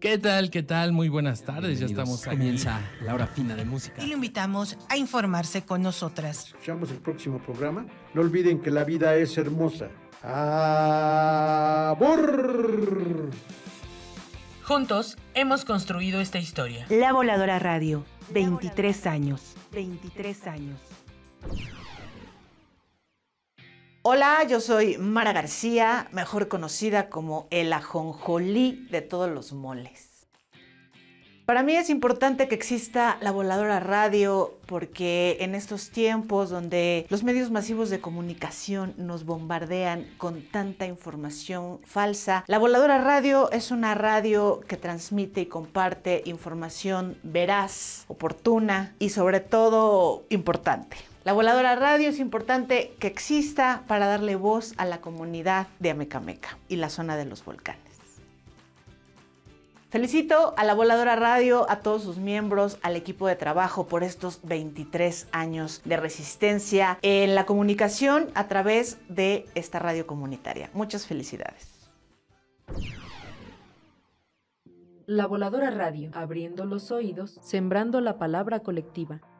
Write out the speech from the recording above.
¿Qué tal? ¿Qué tal? Muy buenas tardes, ya Bienvenidos. estamos aquí. Comienza la hora fina de música. Y lo invitamos a informarse con nosotras. Escuchamos el próximo programa. No olviden que la vida es hermosa. ¡Abur! Juntos hemos construido esta historia. La Voladora Radio, 23 años. 23 años. Hola, yo soy Mara García, mejor conocida como el ajonjolí de todos los moles. Para mí es importante que exista la Voladora Radio porque en estos tiempos donde los medios masivos de comunicación nos bombardean con tanta información falsa, la Voladora Radio es una radio que transmite y comparte información veraz, oportuna y sobre todo importante. La Voladora Radio es importante que exista para darle voz a la comunidad de Amecameca y la zona de los volcanes. Felicito a la Voladora Radio, a todos sus miembros, al equipo de trabajo por estos 23 años de resistencia en la comunicación a través de esta radio comunitaria. Muchas felicidades. La Voladora Radio, abriendo los oídos, sembrando la palabra colectiva.